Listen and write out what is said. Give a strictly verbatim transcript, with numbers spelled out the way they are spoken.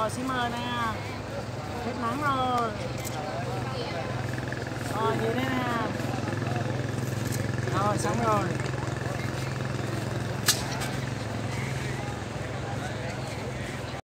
rồi, xin mời nè. Hết nắng rồi. Rồi, gì đây nè. Rồi, xong rồi.